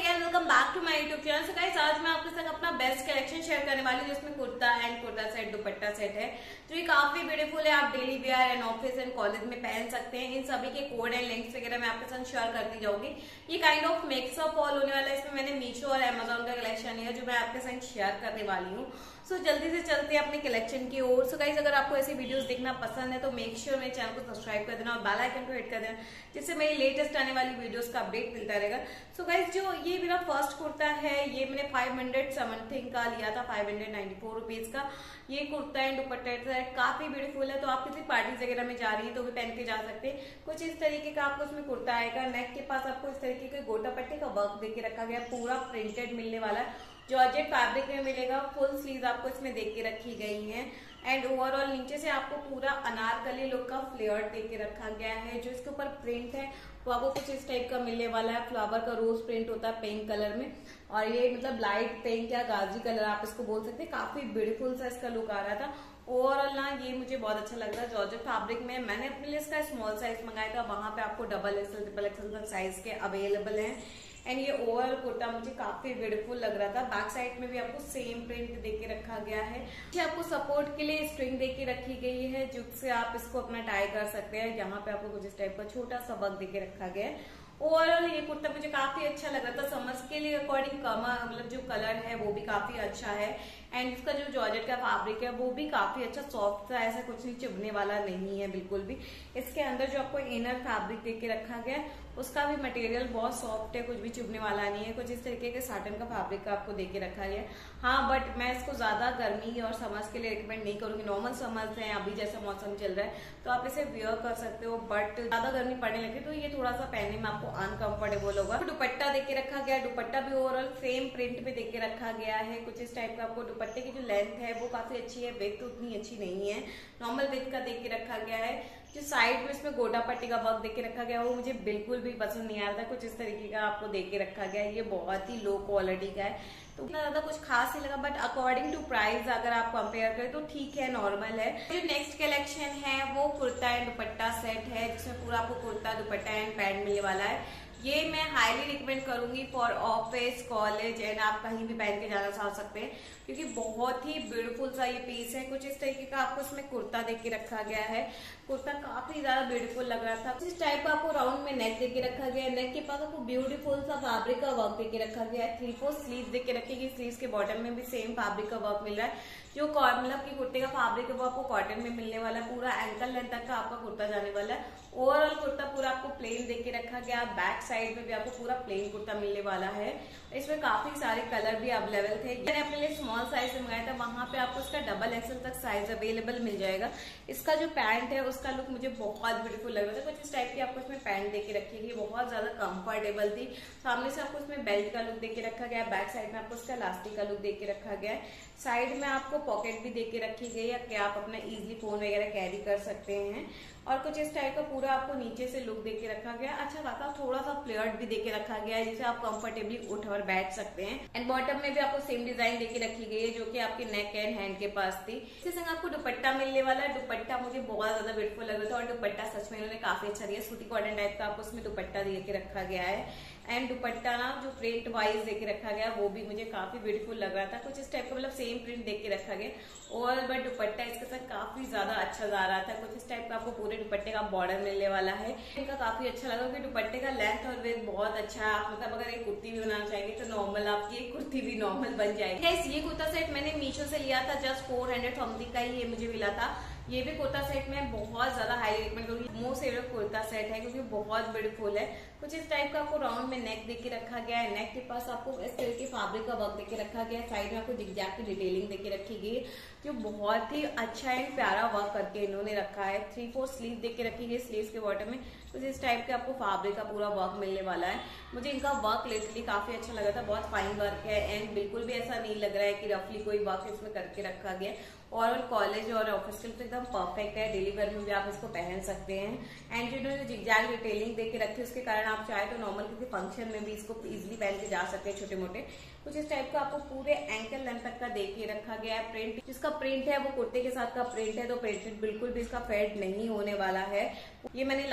Again welcome back to my YouTube channel. So guys आज मैं आपके साथ अपना बेस्ट कलेक्शन शेयर करने वाली हूँ जिसमें kurta and kurta set dupatta set है। तो ये काफी ब्यूटीफुल है, आप daily wear and office and college में पहन सकते हैं। इन सभी के कोड एंड लिंक्स वगैरह मैं आपके साथ शेयर करती जाऊंगी। ये काइंड ऑफ मिक्सअप हॉल होने वाला है। इसमें मैंने मीशो और अमेजोन का कलेक्शन है जो मैं आपके साथ शेयर करने वाली हूँ। सो जल्दी से चलते हैं अपने कलेक्शन की ओर। सो गाइस अगर आपको ऐसी वीडियोस देखना पसंद है तो मेक श्योर मेरे चैनल को सब्सक्राइब कर देना और बेल आइकन को हिट कर देना जिससे मेरी लेटेस्ट आने वाली वीडियोस का अपडेट मिलता रहेगा। सो गाइस जो ये मेरा फर्स्ट कुर्ता है ये मैंने 500 समथिंग का लिया था, 594 रुपीज का। ये कुर्ता एंड दुपट्टा सेट काफी ब्यूटीफुल है, तो आप किसी पार्टी वगैरह में जा रही है तो भी पहन के जा सकते हैं। कुछ इस तरीके का आपको इसमें कुर्ता आएगा। नेक के पास आपको इस तरीके के गोटा पट्टी का वर्क देके रखा गया, पूरा प्रिंटेड मिलने वाला है, जॉर्जेट फैब्रिक में मिलेगा। फुल स्लीव आपको इसमें देख के रखी गई है एंड ओवरऑल नीचे से आपको पूरा अनारकली लुक का फ्लेयर दे के रखा गया है। जो इसके ऊपर प्रिंट है वो आपको कुछ इस टाइप का मिलने वाला है। फ्लावर का रोज प्रिंट होता है पिंक कलर में, और ये मतलब लाइट पिंक या गाजी कलर आप इसको बोल सकते हैं। काफी ब्यूटीफुल सा इसका लुक आ रहा था। ओवरऑल ना ये मुझे बहुत अच्छा लग रहा है जॉर्जेट फैब्रिक में। मैंने अपने लिए इसका स्मॉल साइज मंगाया था, वहां पे आपको डबल एक्सएल ट्रिपल एक्सएल तक साइज के अवेलेबल हैं। एंड ये ओवरऑल कुर्ता मुझे काफी ब्यूटीफुल लग रहा था। बैक साइड में भी आपको सेम प्रिंट देके रखा गया है। आपको सपोर्ट के लिए स्ट्रिंग देके रखी गई है जिससे आप इसको अपना टाई कर सकते हैं। यहाँ पे आपको कुछ इस टाइप का छोटा सा वर्क देके रखा गया है। ओवरऑल ये कुर्ता मुझे काफी अच्छा लग रहा था। समर्स के लिए अकॉर्डिंग मतलब जो कलर है वो भी काफी अच्छा है एंड इसका जो जॉर्जेट का फैब्रिक है वो भी काफी अच्छा सॉफ्ट था, ऐसा कुछ नहीं चुभने वाला नहीं है बिल्कुल भी। इसके अंदर जो आपको इनर फैब्रिक देके रखा गया है उसका भी मटेरियल बहुत सॉफ्ट है, कुछ भी चुभने वाला नहीं है। कुछ इस तरीके के साटन का फैब्रिक का आपको देके रखा गया है। हाँ बट मैं इसको ज्यादा गर्मी और समर्स के लिए रिकमेंड नहीं करूंगी। नॉर्मल समर्स है, अभी जैसा मौसम चल रहा है तो आप इसे वेयर कर सकते हो, बट ज्यादा गर्मी पड़ने लगे तो ये थोड़ा सा पहनने में आपको अनकंफर्टेबल होगा। तो दुपट्टा देके रखा गया है, दुपट्टा भी ओवरऑल सेम प्रिंट में देके रखा गया है। कुछ इस टाइप का आपको दुपट्टे की जो लेंथ है वो काफी अच्छी है, विड्थ उतनी अच्छी नहीं है, नॉर्मल विड्थ का देके रखा गया है। जो साइड में इसमें गोटा पट्टी का वर्क देके रखा गया वो मुझे बिल्कुल भी पसंद नहीं आ रहा था। कुछ इस तरीके का आपको देके रखा गया है, ये बहुत ही लो क्वालिटी का है तो उतना ज्यादा कुछ खास नहीं लगा, बट अकॉर्डिंग टू प्राइस अगर आप कंपेयर करें तो ठीक है, नॉर्मल है। जो नेक्स्ट कलेक्शन है वो कुर्ता एंड दुपट्टा सेट है जिसमें पूरा आपको कुर्ता दुपट्टा एंड पैंट मिलने वाला है। ये मैं हाईली रिकमेंड करूंगी फॉर ऑफिस कॉलेज एंड आप कहीं भी पहन के जाना चाह सकते हैं क्योंकि बहुत ही ब्यूटीफुल सा ये पीस है। कुछ इस तरीके का आपको इसमें कुर्ता देके रखा गया है। कुर्ता काफी ज्यादा ब्यूटीफुल लग रहा था। इस टाइप का आपको राउंड में नेक देके रखा गया है। नेक के पास आपको ब्यूटीफुल सा फैब्रिक का वर्क देके रखा गया है। 3/4 स्लीव देके रखेगी, स्लीव के बॉटम में भी सेम फैब्रिक का वर्क मिल रहा है। जो मतलब की कुर्ते का फैब्रिक है वो आपको कॉटन में मिलने वाला है। पूरा एंकल लेंथ तक का आपका कुर्ता जाने वाला है। ओवरऑल कुर्ता पूरा आपको प्लेन देके रखा गया। बैक साइड में भी आपको पूरा प्लेन कुर्ता मिलने वाला है। इसमें काफी सारे कलर भी अवेलेबल थे। मैंने अपने लिए स्मॉल साइज से मंगाया था, वहां पे आपको इसका डबल एक्सएल तक साइज अवेलेबल मिल जाएगा। इसका जो पैंट है उसका लुक मुझे बहुत ब्यूटीफुल लग रहा था। कुछ इस टाइप की आपको इसमें पैंट देके रखी, बहुत ज्यादा कंफर्टेबल थी। सामने से आपको इसमें बेल्ट का लुक देके रखा गया, बैक साइड में आपको इसका इलास्टिक का लुक देके रखा गया है। साइड में आपको पॉकेट भी देके रखी गई है कि आप अपना इजीली फोन वगैरह कैरी कर सकते हैं। और कुछ इस टाइप का पूरा आपको नीचे से लुक देके रखा गया। अच्छा खासा थोड़ा सा फ्लेयर्ड भी देके रखा गया है जिसे आप कंफर्टेबली उठ और बैठ सकते हैं। एंड बॉटम में भी आपको सेम डिजाइन देके रखी गई है जो कि आपके नेक एंड हैंड के पास थी। इसके संग आपको दुपट्टा मिलने वाला है। दुपट्टा मुझे बहुत ज्यादा ब्यूटीफुल लग रहा था और दुपट्टा सच में इन्होंने काफी अच्छा दिया। सूती कॉटन टाइप का आपको उसमें दुपट्टा देके रखा गया है एंड दुपट्टा ना जो प्रिंट वाइज देके रखा गया वो भी मुझे काफी ब्यूटीफुल लग रहा था। कुछ इस टाइप का मतलब सेम प्रिंट देके रखा गया और बट दुपट्टा इसके साथ काफी ज्यादा अच्छा जा रहा था। कुछ इस टाइप का आपको पूरे दुपट्टे का बॉर्डर मिलने वाला है। इनका काफी अच्छा लगा क्योंकि दुपट्टे का लेंथ और वेथ बहुत अच्छा है। आप मतलब अगर एक कुर्ती भी बनाना चाहेंगे तो नॉर्मल आपकी एक कुर्ती भी नॉर्मल बन जाएगी। गाइस ये कुर्ता सेट मैंने मीशो से लिया था, जस्ट 400 समथिंग का ही ये मुझे मिला था। ये भी कुर्ता सेट में बहुत ज्यादा हाई रिकमेंड करूंगी। मोस्ट फेवरेट कुर्ता सेट है क्योंकि बहुत ब्यूटीफुल है। कुछ इस टाइप का आपको राउंड में नेक देके रखा गया है। नेक के पास आपको इस तरह के फैब्रिक का वर्क देके रखा गया है। साइड में आपको जिगजैग की डिटेलिंग देके रखी गई है जो बहुत ही अच्छा एंड प्यारा वर्क करके इन्होंने रखा है। 3/4 स्लीव देके रखी गई, स्लीव के बॉटम में कुछ इस टाइप के आपको फैब्रिक का पूरा वर्क मिलने वाला है। मुझे इनका वर्क लिटरली काफी अच्छा लगा था। बहुत फाइन वर्क है एंड बिल्कुल भी ऐसा नहीं लग रहा है कि रफली कोई वर्क इसमें करके रखा गया। और कॉलेज और ऑफिस के लिए तो एकदम परफेक्ट है। डेली वेयर में भी आप इसको पहन सकते हैं। एंड जो इन्होंने जिगजैग डिटेलिंग देके रखी है उसके कारण आप चाहे तो नॉर्मल किसी फंक्शन में भी इसको इजिली पहन के जा सकते हैं छोटे मोटे। कुछ इस टाइप का आपको पूरे एंकल लेंथ तक का देके रखा गया है। प्रिंट जिसका प्रिंट है वो कुर्ते के साथ का प्रिंट है तो प्रिंटेड बिल्कुल भी इसका फेड नहीं होने वाला है। ये मैंने लास्ट साइज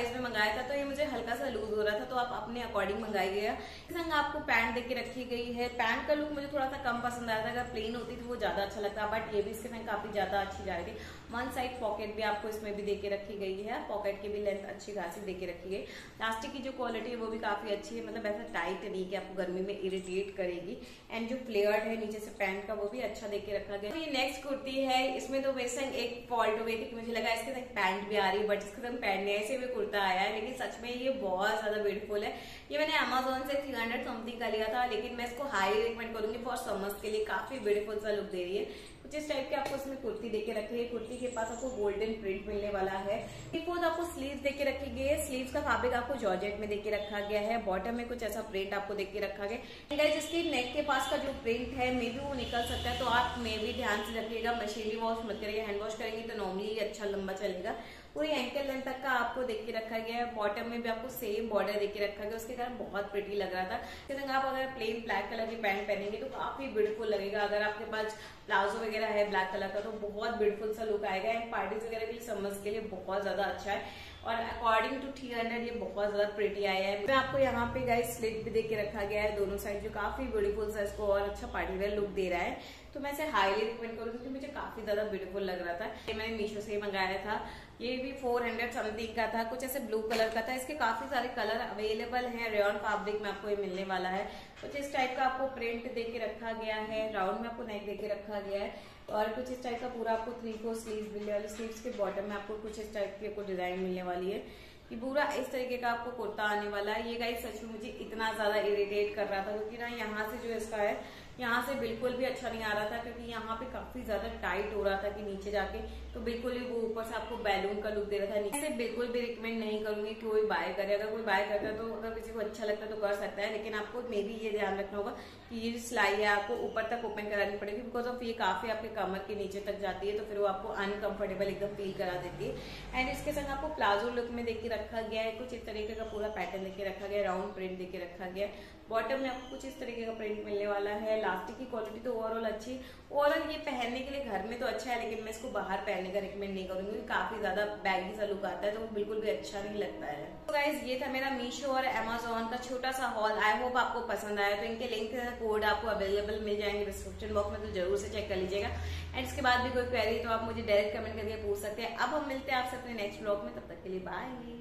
साइज में मंगाया था, तो ये मुझे हल्का सा लूज हो रहा था, तो आप अपने अकॉर्डिंग मंगाइएगा। संग आपको पैंट देके रखी गई है। पैंट का लुक मुझे थोड़ा सा कम पसंद आया था, अगर प्लेन होती तो वो ज्यादा अच्छा लगता, बट ये भी इसके संग काफी ज्यादा अच्छी जा रही थी। वन साइड पॉकेट भी आपको इसमें भी देके रखी गई है, पॉकेट की भी लेंथ अच्छी खासी देके रखी गई। प्लास्टिक की जो क्वालिटी है वो भी काफी अच्छी है, मतलब ऐसा टाइट नहीं कि आपको गर्मी में इरिटेट करेगी। एंड जो फ्लेयर्ड है नीचे से पैंट का वो भी अच्छा देके रखा गया। तो ये नेक्स्ट कुर्ती है, इसमें तो मेरे संग एक फॉल्ट हो गई थी, मुझे लगा इसके संग पैंट भी आ रही है, बट इसके संग पैंट नहीं, ऐसे भी कुर्ता आया है, लेकिन सच में ये बहुत ज्यादा ब्यूटीफुल है। ये मैंने अमेजोन से 300 समथिंग का लिया था, लेकिन मैं इसको हाई रिकमेंड करूंगी फॉर समर्स के लिए, काफी ब्यूटीफुल सा लुक दे रही है। कुछ इस टाइप के आपको इसमें कुर्ती देके रखी है। कुर्ती के पास आपको गोल्डन प्रिंट मिलने वाला है। फोर्थ आपको स्लीव्स देके रखी गई है। स्लीव्स का फैब्रिक आपको जॉर्जेट में देके रखा गया है। बॉटम में कुछ ऐसा प्रिंट आपको देके रखा गया है। जिसकी नेक के पास का जो प्रिंट है मे भी वो निकल सकता है, तो आप मे भी ध्यान से रखिएगा, मशीनरी वॉश मत करिएगा। हैंड वॉश करेंगे तो नॉर्मली अच्छा लंबा चलेगा। पूरी एंकल लेंथ तक का आपको देख के रखा गया है। बॉटम में भी आपको सेम बॉर्डर देके रखा गया, उसके कारण बहुत प्रिटी लग रहा था। आप अगर प्लेन ब्लैक कलर की पैंट पहनेंगे तो काफी ब्यूटीफुल लगेगा। अगर आपके पास प्लाजो वगैरह है ब्लैक कलर का तो बहुत ब्यूटीफुल सा लुक आएगा। एंड पार्टीज वगैरह के लिए समर्स के लिए बहुत ज्यादा अच्छा है, और अकॉर्डिंग टू 300 ये बहुत ज्यादा प्रिटी आया है। मैं आपको यहाँ पे गाइस स्लिट भी देके रखा गया है दोनों साइड, जो काफी ब्यूटीफुल सा इसको और अच्छा पार्टी वेयर लुक दे रहा है। तो मैं इसे हाईली रिकमेंड करूंगी क्योंकि मुझे काफी ज्यादा ब्यूटीफुल लग रहा था। ये मैंने मीशो से ही मंगाया था, ये भी 400 समथिंग का था, कुछ ऐसे ब्लू कलर का था। इसके काफी सारे कलर अवेलेबल हैं। रेयॉन फैब्रिक में आपको ये मिलने वाला है। कुछ इस टाइप का आपको प्रिंट देके रखा गया है। राउंड में आपको नेक देके रखा गया है, और कुछ इस टाइप का पूरा आपको 3/4 स्लीव मिलने वाली। स्लीव्स के बॉटम में आपको कुछ इस टाइप की आपको डिजाइन मिलने वाली है। ये पूरा इस तरीके का आपको कुर्ता आने वाला है। ये गाइस सच में मुझे इतना ज्यादा इरिटेट कर रहा था, क्योंकि ना यहाँ से जो इसका है यहाँ से बिल्कुल भी अच्छा नहीं आ रहा था, क्योंकि यहाँ पे काफी ज्यादा टाइट हो रहा था कि नीचे जाके तो बिल्कुल ही वो ऊपर से आपको बैलून का लुक दे रहा था। नीचे बिल्कुल भी रिकमेंड नहीं करूंगी कि कोई बाय करे। अगर कोई बाय करता है तो अगर किसी को अच्छा लगता है तो कर सकता है, लेकिन आपको मे भी ये ध्यान रखना होगा कि ये सिलाई है आपको ऊपर तक ओपन करानी पड़ेगी, बिकॉज ऑफ ये काफी आपके कमर के नीचे तक जाती है, तो फिर वो आपको अनकंफर्टेबल एकदम फील करा देती है। एंड इसके संग आपको प्लाजो लुक में देके रखा गया है। कुछ इस तरीके का पूरा पैटर्न देके रखा गया है, राउंड प्रिंट देके रखा गया है। बॉटम में आपको कुछ इस तरीके का प्रिंट मिलने वाला है। इलास्टिक की क्वालिटी तो ओवरऑल अच्छी, ओवरऑल ये पहनने के लिए घर में तो अच्छा है, लेकिन मैं इसको बाहर पहनने का रिकमेंड नहीं करूंगी, काफी ज्यादा बैगी सा लुक आता है, तो वो बिल्कुल भी अच्छा नहीं लगता है। तो गाइज ये था मेरा मीशो और अमेजोन का छोटा सा हॉल। आई होप आपको पसंद आया। तो इनके लिंक कोड आपको अवेलेबल मिल जाएंगे डिस्क्रिप्शन बॉक्स में, तो जरूर से चेक कर लीजिएगा। एंड इसके बाद भी कोई क्वेरी तो आप मुझे डायरेक्ट कमेंट करके पूछ सकते हैं। अब हम मिलते हैं आपसे अपने नेक्स्ट ब्लॉग में, तब तक के लिए बाय।